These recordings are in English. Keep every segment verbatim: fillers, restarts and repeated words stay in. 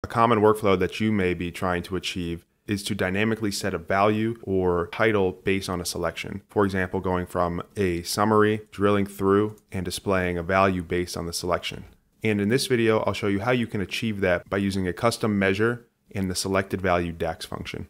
common workflow that you may be trying to achieve is to dynamically set a value or title based on a selection. For example, going from a summary, drilling through, and displaying a value based on the selection. And in this video, I'll show you how you can achieve that by using a custom measure in the SelectedValue DAX function.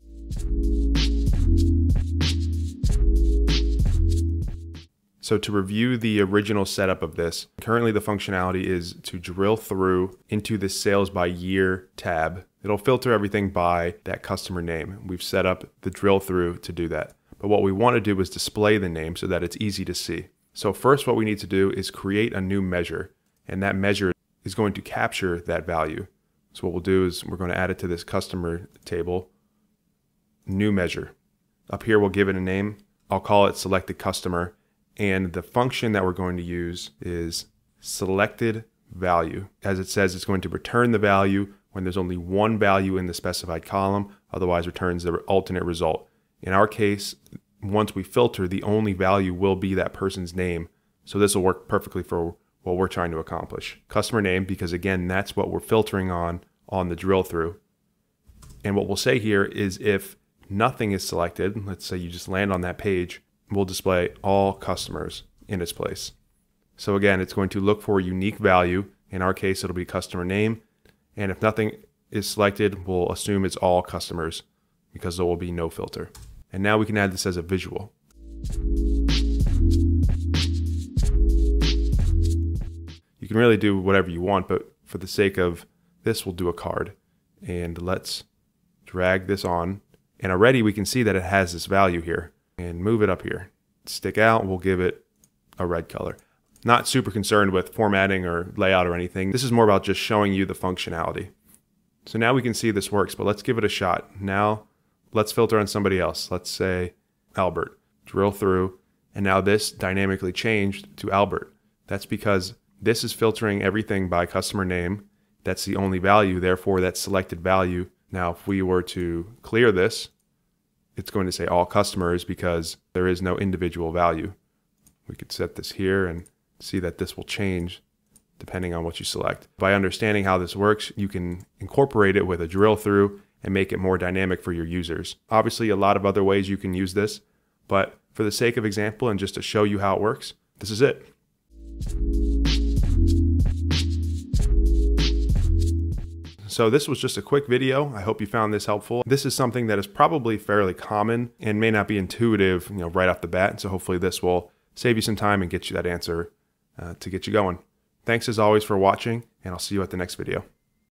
So to review the original setup of this, currently the functionality is to drill through into the sales by year tab. It'll filter everything by that customer name. We've set up the drill through to do that. But what we want to do is display the name so that it's easy to see. So first what we need to do is create a new measure, and that measure is going to capture that value. So what we'll do is we're going to add it to this customer table, new measure. Up here we'll give it a name. I'll call it selected customer. And the function that we're going to use is SelectedValue. As it says, it's going to return the value when there's only one value in the specified column, otherwise returns the alternate result. In our case, once we filter, the only value will be that person's name. So this will work perfectly for what we're trying to accomplish. Customer name, because again, that's what we're filtering on on the drill through. And what we'll say here is if nothing is selected, let's say you just land on that page, we'll display all customers in its place. So again, it's going to look for a unique value. In our case, it'll be customer name. And if nothing is selected, we'll assume it's all customers because there will be no filter. And now we can add this as a visual. You can really do whatever you want, but for the sake of this, we'll do a card. And let's drag this on. And already we can see that it has this value here. And move it up here. Stick out, we'll give it a red color. Not super concerned with formatting or layout or anything. This is more about just showing you the functionality. So now we can see this works, but let's give it a shot. Now let's filter on somebody else. Let's say Albert. Drill through, and now this dynamically changed to Albert. That's because this is filtering everything by customer name. That's the only value, therefore that's selected value. Now if we were to clear this, it's going to say all customers because there is no individual value. We could set this here and see that this will change depending on what you select. By understanding how this works, you can incorporate it with a drill through and make it more dynamic for your users. Obviously, a lot of other ways you can use this, but for the sake of example and just to show you how it works, this is it. So this was just a quick video. I hope you found this helpful. This is something that is probably fairly common and may not be intuitive, you know, right off the bat. So hopefully this will save you some time and get you that answer uh, to get you going. Thanks as always for watching, and I'll see you at the next video.